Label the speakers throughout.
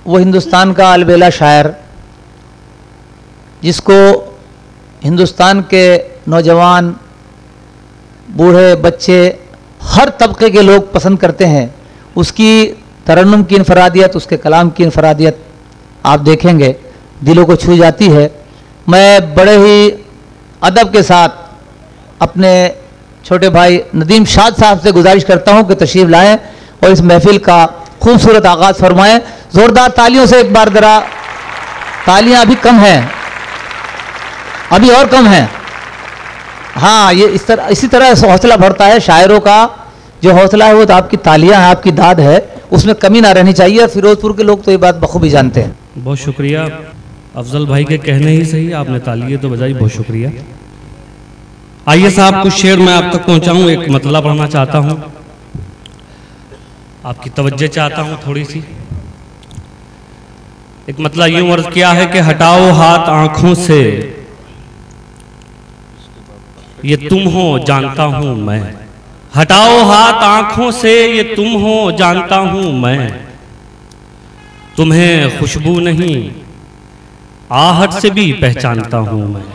Speaker 1: वो हिंदुस्तान का अलबेला शायर जिसको हिंदुस्तान के नौजवान, बूढ़े, बच्चे, हर तबके के लोग पसंद करते हैं। उसकी तरन्नुम की इनफरादियत, उसके कलाम की इनफरादियत आप देखेंगे दिलों को छू जाती है। मैं बड़े ही अदब के साथ अपने छोटे भाई नदीम शाद साहब से गुजारिश करता हूं कि तशरीफ लाएं और इस महफिल का खूबसूरत आगाज़ फरमाएं। ज़ोरदार तालियों से एक बार ज़रा, तालियां अभी कम हैं, अभी और कम हैं। हाँ, ये इसी तरह हौसला बढ़ता है। शायरों का जो हौसला है वो तो आपकी तालियां हैं, आपकी दाद है, उसमें कमी ना रहनी चाहिए। और फिरोजपुर के लोग तो ये बात बखूबी जानते हैं।
Speaker 2: बहुत शुक्रिया अफजल भाई के कहने ही सही, आपने तालियां तो बजाई, बहुत शुक्रिया। आइए साहब, कुछ शेर मैं आप तक पहुंचाऊं। एक मतला पढ़ना चाहता हूं, आपकी तवज्जो चाहता हूं थोड़ी सी। एक मतला यूं अर्ज किया है कि हटाओ हाथ आंखों से, ये तुम हो जानता हूं मैं। हटाओ हाथ आंखों से, ये तुम हो जानता हूं मैं। तुम्हें खुशबू नहीं आहट से भी पहचानता हूं मैं।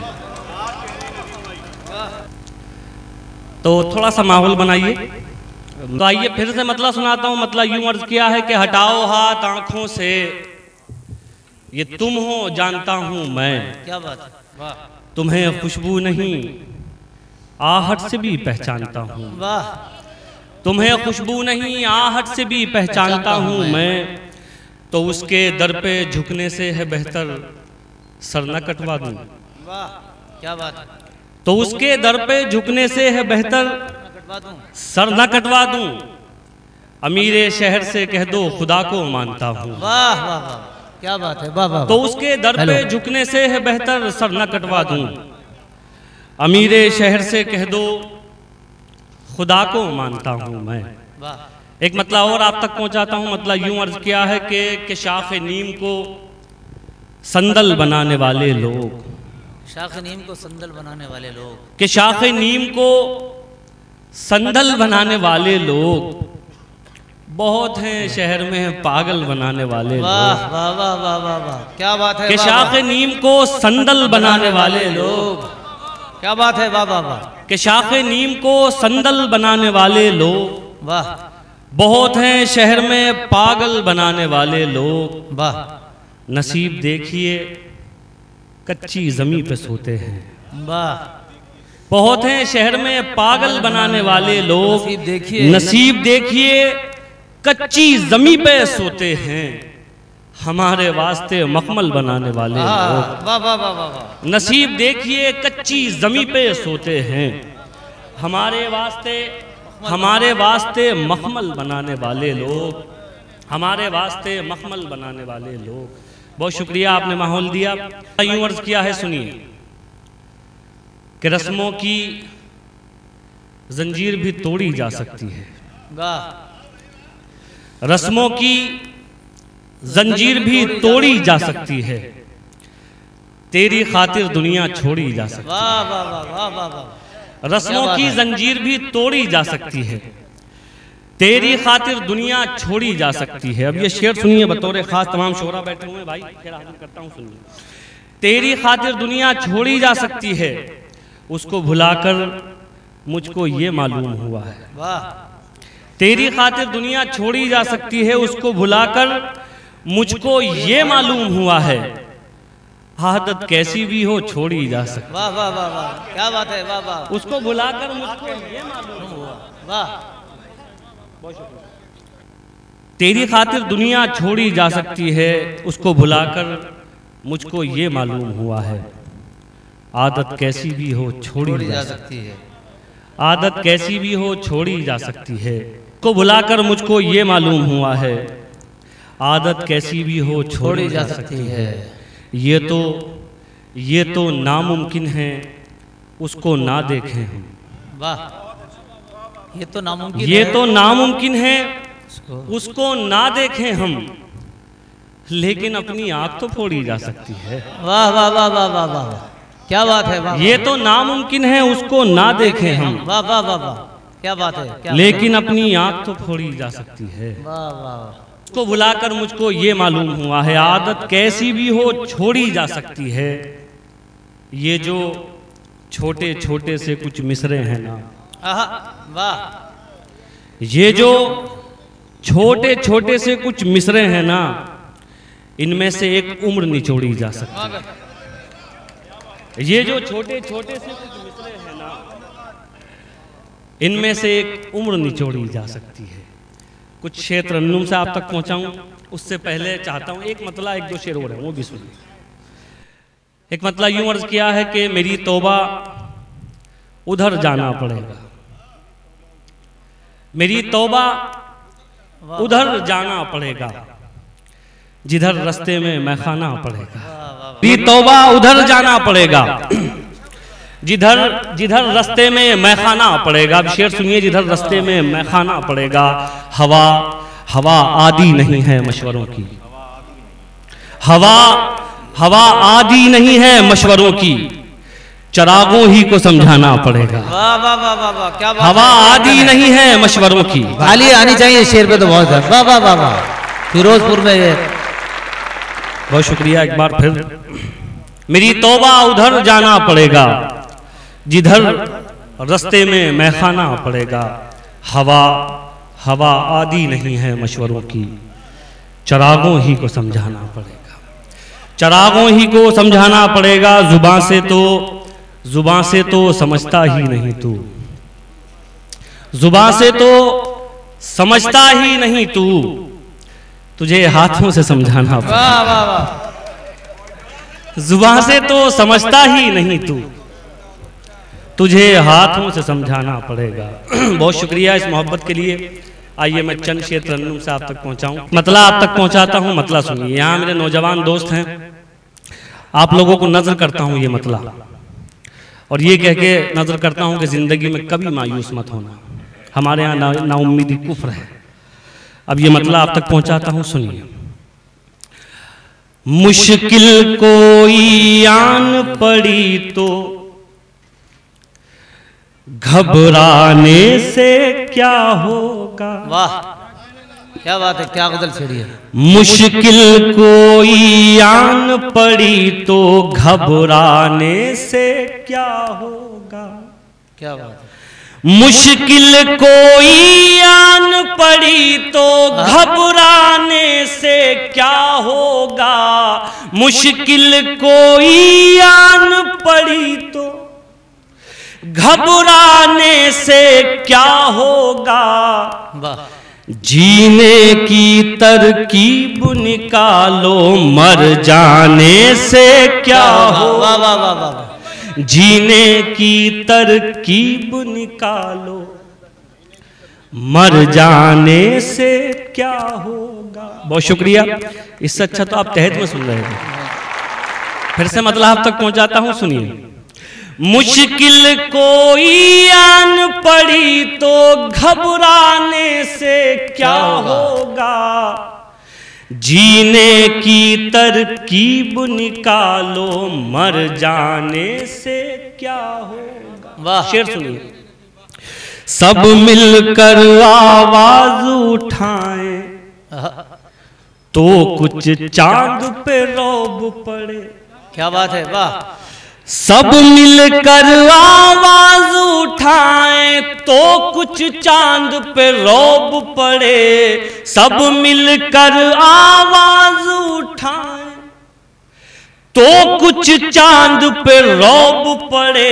Speaker 2: तो थोड़ा सा माहौल बनाइए। तो आइए फिर से मतलब सुनाता हूं। मतलब यूं अर्ज किया है कि हटाओ हाथ आंखों से, ये तुम हो जानता हूं मैं।
Speaker 1: क्या बात है, वाह।
Speaker 2: तुम्हें खुशबू नहीं आहट से भी पहचानता हूं,
Speaker 1: वाह।
Speaker 2: तुम्हें खुशबू नहीं आहट से भी पहचानता हूं मैं। तो उसके दर पे झुकने से है बेहतर सर न कटवा दूं।
Speaker 1: वाह, क्या बात है।
Speaker 2: तो उसके दर पे झुकने से है बेहतर सर न कटवा दूं। अमीरे शहर से कह दो खुदा को मानता हूं।
Speaker 1: वाह वाह वाह, क्या बात है, वाह वाह।
Speaker 2: तो उसके दर पे झुकने से है बेहतर सर न कटवा दूं। अमीरे शहर से कह दो खुदा को मानता हूं मैं। एक मतलब और आप तक पहुंचाता हूं। मतलब यूं अर्ज किया है कि शाख नीम को संदल बनाने वाले लोग,
Speaker 1: शाख नीम को संदल बनाने वाले लोग,
Speaker 2: कि शाख नीम को संदल बनाने वाले लोग बहुत हैं शहर में पागल बनाने वाले लोग।
Speaker 1: वाह वाह वाह वाह वाह वाह, क्या बात है।
Speaker 2: कि शाख नीम को संदल बनाने वाले लोग,
Speaker 1: क्या बात है, वाह वाह वाह।
Speaker 2: कि शाख नीम को संदल बनाने वाले लोग,
Speaker 1: वाह।
Speaker 2: बहुत हैं शहर में पागल बनाने वाले लोग।
Speaker 1: वाह।
Speaker 2: नसीब देखिए कच्ची जमीन पे सोते हैं।
Speaker 1: वाह।
Speaker 2: बहुत हैं शहर में पागल बनाने वाले लोग। नसीब देखिए कच्ची जमीन पे सोते हैं। हमारे वास्ते मखमल बनाने वाले लोग।
Speaker 1: वाह वाह वाह वाह।
Speaker 2: नसीब देखिए कच्ची जमीन पे सोते हैं। हमारे वास्ते मखमल बनाने वाले लोग। हमारे वास्ते मखमल बनाने वाले लोग। बहुत शुक्रिया, आपने माहौल दिया। यूं अर्ज किया है, सुनिए कि रस्मों की जंजीर भी तोड़ी जा सकती है।
Speaker 1: वाह।
Speaker 2: रस्मों की जंजीर भी तोड़ी जा सकती है। तेरी खातिर दुनिया छोड़ी जा सकती है।
Speaker 1: वाह वाह वाह वाह वाह।
Speaker 2: रस्मों की जंजीर भी तोड़ी जा सकती है। तेरी खातिर दुनिया छोड़ी जा सकती है। अब ये शेर सुनिए बतौर खास, तमाम शोरा बैठे हुए हैं भाई, शेर हाजिर करता हूँ, सुनिए। तेरी खातिर दुनिया छोड़ी जा सकती है, उसको भुलाकर मुझको ये मालूम हुआ है।
Speaker 1: वाह।
Speaker 2: तेरी खातिर दुनिया छोड़ी जा सकती है, उसको भुलाकर मुझको ये मालूम हुआ है। आदत कैसी भी हो छोड़ी जा सकती।
Speaker 1: वाह वाह वाह वाह, क्या बात है, वाह वाह।
Speaker 2: उसको भुलाकर मुझको ये मालूम हुआ।
Speaker 1: वाह।
Speaker 2: तेरी खातिर दुनिया छोड़ी जा सकती है, उसको भुलाकर मुझको ये मालूम हुआ है। आदत कैसी भी हो छोड़ी जा सकती है। आदत कैसी भी हो छोड़ी जा सकती है, को भुलाकर मुझको ये मालूम हुआ है। आदत कैसी भी हो छोड़ी जा सकती है। ये तो नामुमकिन है उसको ना देखें हम।
Speaker 1: वाह। ये तो
Speaker 2: नामुमकिन है उसको ना देखें हम, लेकिन अपनी आंख तो फोड़ी जा सकती है।
Speaker 1: वाह वाह वाह वाह वाह वाह, क्या बात है, वाह।
Speaker 2: ये तो नामुमकिन है उसको ना देखें हम।
Speaker 1: वाह वाह वाह वाह, क्या बात है, क्या
Speaker 2: लेकिन अपनी आंख तो फोड़ी जा सकती है।
Speaker 1: वाह वाह।
Speaker 2: उसको भुलाकर मुझको ये मालूम हुआ है, आदत कैसी भी हो छोड़ी जा सकती है। ये जो छोटे छोटे से कुछ मिसरे हैं ना,
Speaker 1: वाह,
Speaker 2: ये जो छोटे छोटे से कुछ मिसरे हैं ना, इनमें से एक उम्र निचोड़ी जा सकती है। ये जो छोटे छोटे से कुछ मिसरे हैं ना, इनमें से एक उम्र निचोड़ी जा सकती है। कुछ शेर तरन्नुम से आप तक पहुंचाऊं, उससे पहले चाहता हूं एक मतला, एक दो शेर और है वो भी सुनिए। एक मतला यूं अर्ज किया है कि मेरी तौबा उधर जाना पड़ेगा, मेरी तौबा उधर जाना पड़ेगा, जिधर रास्ते में मैखाना पड़ेगा। मेरी तौबा उधर जाना पड़ेगा, जिधर जिधर रास्ते में मैखाना पड़ेगा। अब शेर सुनिए, जिधर रास्ते में मैखाना पड़ेगा। हवा हवा आदि नहीं है मशवरों की, हवा हवा आदि नहीं है मशवरों की, चरागों ही को समझाना पड़ेगा।
Speaker 1: वाह वाह वाह वाह वाह, क्या बात।
Speaker 2: हवा आदि नहीं है मशवरों की।
Speaker 1: ताली आनी चाहिए शेर पे तो बहुत है। वाह वाह वाह वाह, फिरोजपुर में ये।
Speaker 2: बहुत शुक्रिया एक बार फिर। मेरी तौबा उधर जाना पड़ेगा, जिधर रास्ते में मैखाना पड़ेगा। हवा हवा आदि नहीं है मशवरों की, चरागों ही को समझाना पड़ेगा, चरागों ही को समझाना पड़ेगा। जुबान से तो समझता ही नहीं तू, जुबान से तो समझता ही नहीं तू, तुझे हाथों से समझाना पड़ेगा।
Speaker 1: वाह वाह वाह,
Speaker 2: जुबान से तो समझता ही नहीं तू, तुझे हाथों से समझाना पड़ेगा। बहुत शुक्रिया इस मोहब्बत के लिए। आइए मैं चंद शेर तरन्नुम से आप तक पहुंचाऊं, मतला आप तक पहुंचाता हूं। मतला सुनिए। यहाँ मेरे नौजवान दोस्त हैं, आप लोगों को नजर करता हूं ये मतला, और ये कह के नजर करता हूं कि जिंदगी में कभी मायूस मत होना। हमारे यहाँ नाउम्मीदी कुफ्र है। अब ये मतला आप तक पहुंचाता हूं, सुनिए। मुश्किल कोई आन पड़ी तो घबराने से क्या होगा।
Speaker 1: वाह, क्या बात है, क्या गजल छेड़ी है।
Speaker 2: मुश्किल कोई आन पड़ी तो घबराने से क्या होगा।
Speaker 1: क्या बात है।
Speaker 2: मुश्किल कोई आन पड़ी तो घबराने से क्या होगा। मुश्किल कोई आन पड़ी तो घबराने से क्या होगा।
Speaker 1: वाह,
Speaker 2: जीने की तरकीब निकालो, मर जाने से क्या होगा।
Speaker 1: वाह वाह वाह वाह,
Speaker 2: जीने की तरकीब निकालो, मर जाने से क्या होगा। बहुत शुक्रिया। इससे अच्छा तो आप तहत में सुन रहे थे। फिर से मतलब आप तक पहुंचाता हूं, सुनिए। मुश्किल कोई आन पड़ी तो घबराने से क्या होगा। जीने की तरकीब निकालो, मर जाने से क्या होगा।
Speaker 1: वाह,
Speaker 2: शेर सुनिए। सब मिलकर आवाज उठाएं तो कुछ चांद पे रौब पड़े।
Speaker 1: क्या बात है। वाह,
Speaker 2: सब मिलकर आवाज उठाएं तो कुछ चांद पे रौब पड़े। सब मिलकर आवाज उठाएं तो कुछ चांद पे रौब पड़े।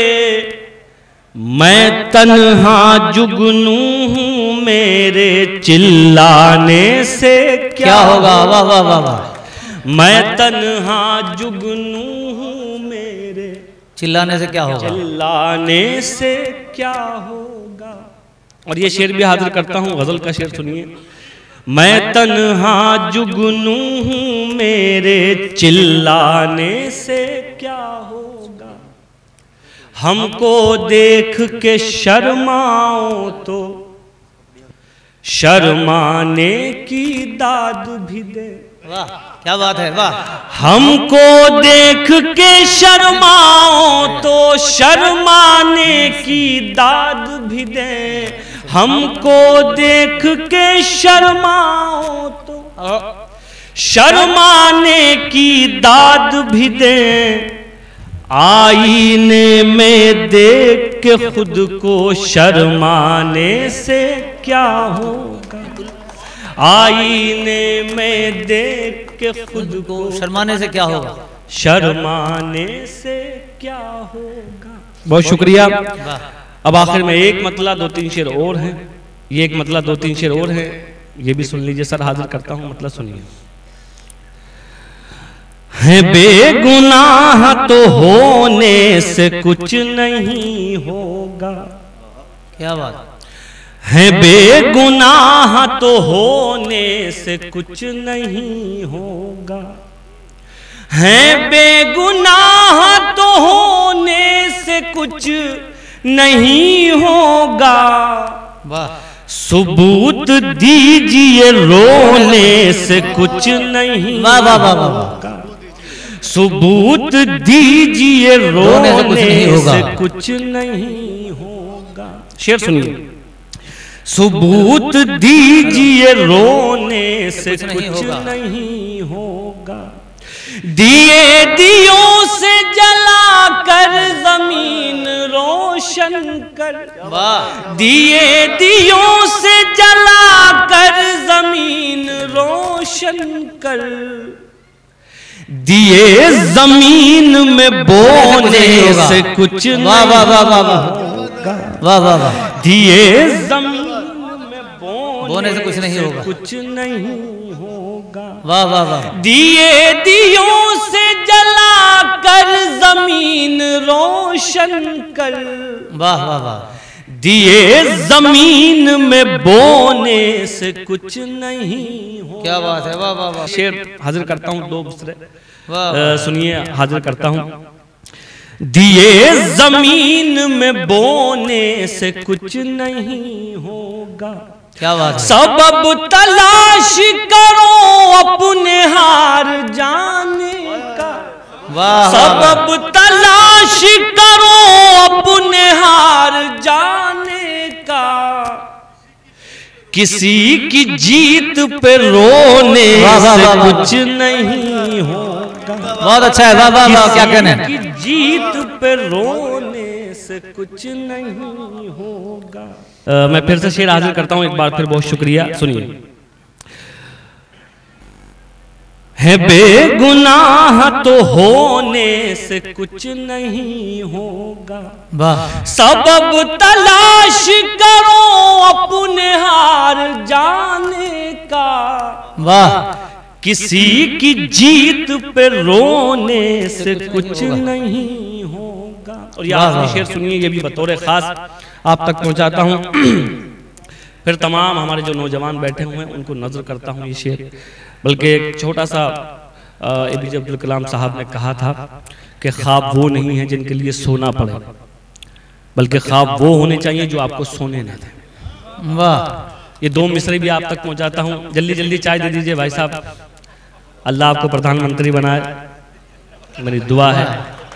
Speaker 2: मैं तन्हा जुगनू हूं, मेरे चिल्लाने से क्या होगा।
Speaker 1: वाह वाह वाह वाह,
Speaker 2: मैं तन्हा जुगनू हूं,
Speaker 1: चिल्लाने से क्या होगा।
Speaker 2: चिल्लाने से क्या होगा। और ये शेर भी हाजिर करता हूं, गजल का शेर सुनिए। मैं तन्हा जुगनू हूं, मेरे चिल्लाने से क्या होगा। हमको देख के शर्माओ तो शर्माने की दाद भी दे।
Speaker 1: वाह, क्या बात है। वाह,
Speaker 2: हमको देख के शर्माओ तो शर्माने की दाद भी दे। हमको देख के शर्माओ तो शर्माने की दाद भी दे, आईने में देख के खुद को शर्माने से क्या होगा। आईने में देख के खुद को
Speaker 1: शर्माने से क्या होगा,
Speaker 2: शर्माने से क्या होगा। बहुत शुक्रिया। अब आखिर में एक मतला 2-3 शेर और हैं, ये एक मतला 2-3 शेर और हैं, ये भी सुन लीजिए सर। हाजिर करता हूं, मतलब सुनिए। है बेगुनाह तो होने से कुछ नहीं होगा।
Speaker 1: क्या बात
Speaker 2: है, बेगुनाह तो होने से कुछ नहीं होगा। है बेगुनाह तो होने से कुछ नहीं होगा।
Speaker 1: वाह।
Speaker 2: सबूत दीजिए रोने से कुछ नहीं
Speaker 1: होगा।
Speaker 2: सबूत दीजिए रोने से कुछ नहीं होगा। शेर सुनिए। सबूत दीजिए रोने से कुछ नहीं होगा। दिए दियों से जलाकर जमीन रोशन कर। दिए दियों से जलाकर जमीन रोशन कर। दिए जमीन में बोने से कुछ नहीं होगा। दिए जमीन में बोने से कुछ नहीं होगा, कुछ नहीं होगा।
Speaker 1: वाह वाह वाह।
Speaker 2: दिए दियों से जलाकर जमीन रोशन कर।
Speaker 1: वाह वाह वाह।
Speaker 2: दिए जमीन में बोने से कुछ नहीं हो।
Speaker 1: क्या बात है, वाह वाह वाह।
Speaker 2: शेर हाजिर करता हूँ, 2 दूसरे सुनिए, हाजिर करता हूँ। दिए जमीन में बोने से कुछ नहीं होगा।
Speaker 1: क्या बात है।
Speaker 2: सबब तलाश करो अपने हार जाने का।
Speaker 1: वाह।
Speaker 2: सबब तलाश करो अपने हार जाने का। किसी की जीत पे रोने से कुछ नहीं होगा।
Speaker 1: बहुत अच्छा है, वाह वाह वाह। क्या कहने,
Speaker 2: किसी की जीत पे रोने से कुछ नहीं होगा। मैं फिर से शेर हाजिर करता हूं एक बार फिर, बहुत शुक्रिया। सुनिए। है बेगुनाह तो होने से कुछ नहीं होगा।
Speaker 1: वाह।
Speaker 2: सबब तलाश करो अपने हार जाने का।
Speaker 1: वाह।
Speaker 2: किसी की जीत पे रोने से कुछ नहीं होगा। और ये आखिरी शेर सुनिए, ये भी बतौर खास आप तक पहुंचाता हूं। फिर तमाम हमारे जो नौजवान बैठे हुए हैं उनको नजर करता हूं ये शेर। बल्कि एक छोटा सा APJ अब्दुल कलाम साहब ने कहा था कि ख्वाब वो नहीं है जिनके लिए सोना पड़े, बल्कि ख्वाब वो होने चाहिए जो आपको सोने न दें।
Speaker 1: वाह।
Speaker 2: ये 2 मिसरे भी आप तक पहुंचाता हूं। जल्दी जल्दी चाय दे दीजिए भाई साहब। अल्लाह आपको प्रधानमंत्री बनाए, मेरी दुआ है।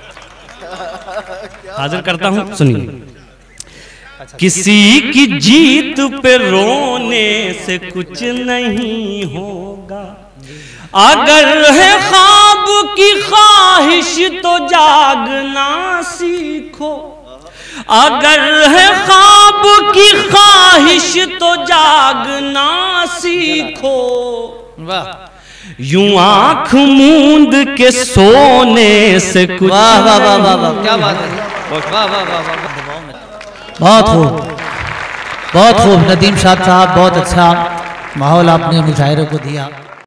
Speaker 2: हाजिर करता हूं, सुनिए। किसी की जीत पे रोने से कुछ नहीं होगा। अगर है ख्वाब की ख्वाहिश तो जागना सीखो। अगर है ख्वाब की ख्वाहिश तो जागना सीखो।
Speaker 1: वाह।
Speaker 2: यूं आंख मूंद के सोने से कुछ।
Speaker 1: वाह वाह वाह वाह वाह। क्या बात है, वाह वाह वाह वाह। बहुत खूब, बहुत खूब नदीम साहब, बहुत अच्छा माहौल आपने मुशायरे को दिया।